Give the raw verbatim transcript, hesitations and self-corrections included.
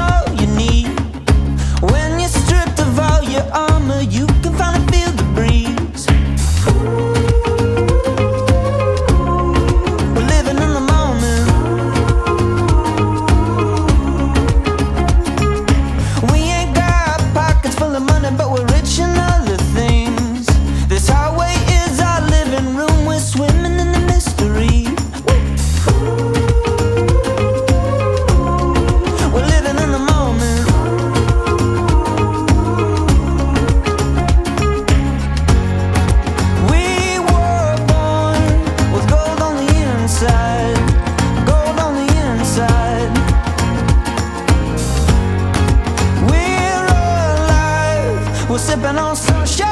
all you need. When you're stripped of all your armor, you can finally feel the breeze. We're living in the moment. We ain't got pockets full of money, but we're rich in other things. This highway is our living room. We're swimming in the mystery. We're living in the moment. We were born with gold on the inside. Gold on the inside. We're alive. We're sipping on sunshine.